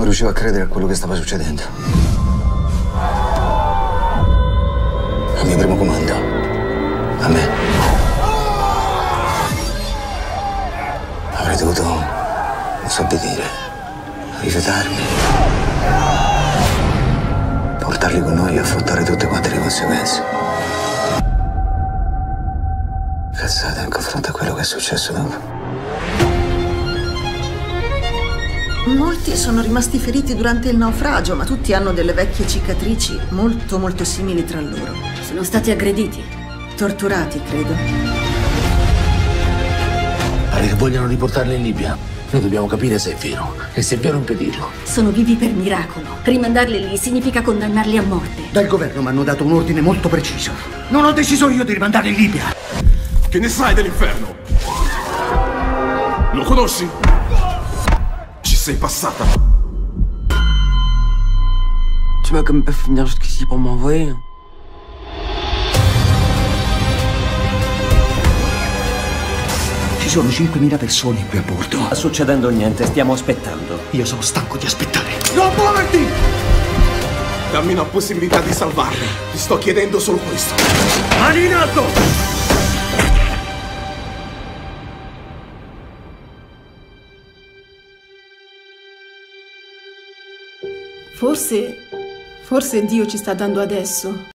riuscivo a credere a quello che stava succedendo. Al mio primo comando. A me. Avrei dovuto, non so di dire, rifiutarmi. Portarli con noi e affrontare tutte quante le conseguenze. Cazzate in confronto a quello che è successo dopo. Molti sono rimasti feriti durante il naufragio, ma tutti hanno delle vecchie cicatrici molto simili tra loro. Sono stati aggrediti. Torturati, credo. Pare che vogliano riportarli in Libia. Noi dobbiamo capire se è vero e se è vero impedirlo. Sono vivi per miracolo. Rimandarli lì significa condannarli a morte. Dal governo mi hanno dato un ordine molto preciso. Non ho deciso io di rimandarli in Libia. Che ne sai dell'inferno? Lo conosci? Ci sei passata. Tu vas quand même pas finir jusqu'ici pour m'envoyer. Ci sono 5.000 persone qui a bordo. Non sta succedendo niente, stiamo aspettando. Io sono stanco di aspettare. Non muoverti! Dammi una possibilità di salvarli. Ti sto chiedendo solo questo. Mani in alto! Forse Dio ci sta dando adesso